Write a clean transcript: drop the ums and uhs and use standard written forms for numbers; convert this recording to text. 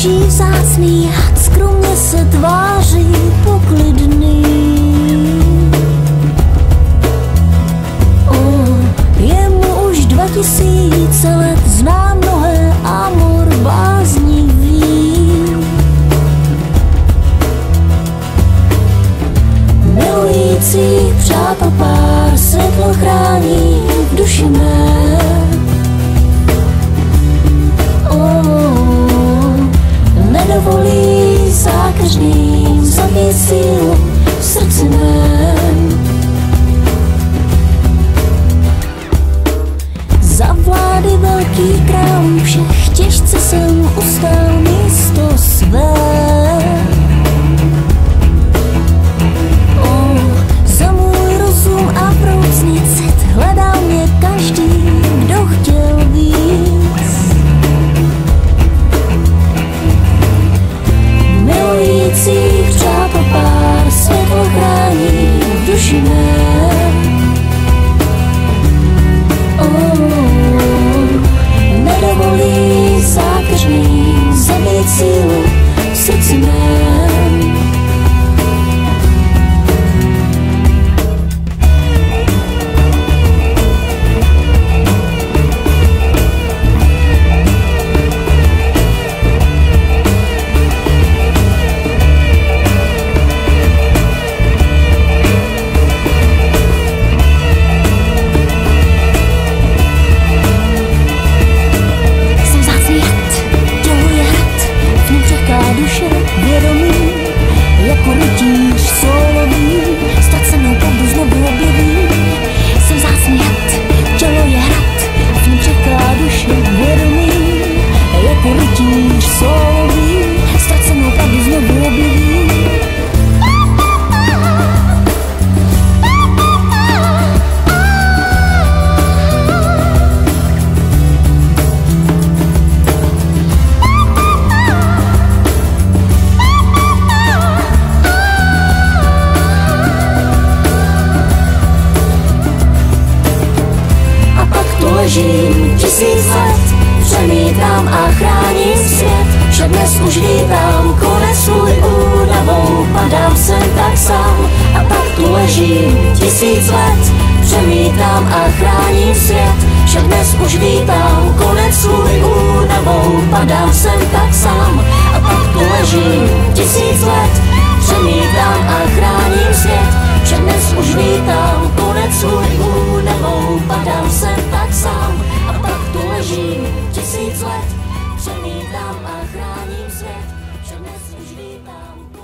leží vzácný had, skromně se tváří poklidný. Je mu už 2000 let, zná mnohé, amor bláznivý. Milující přátel pár, světlo chrání v duši mé. Nedovolí zákeřným zabít sílu v srdci mém. Za vlády velký král všech těžce jsem ustál místo své. Za můj rozum a vroucný cit hledal mě každý, kdo chtěl víc. Milující přátel pár, světlo chrání v duši mé. Nedovolí zákeřným zabít sílu v srdci mém. Ležím 1000 let, přemítám a chráním svět, že dnes už vítám konec svůj únavou, padám sem tak sám. A tak tu ležím 1000 let, přemítám a chráním svět, že dnes už vítám konec svůj únavou, padám sem tak sám. A tak tu ležím 1000 let, přemítám a chráním svět, že dnes už vítám konec svůj únavou, padám sem tak sám. A pak tu ležím 1000 let, přemítám a chráním svět, že dnes už vítám.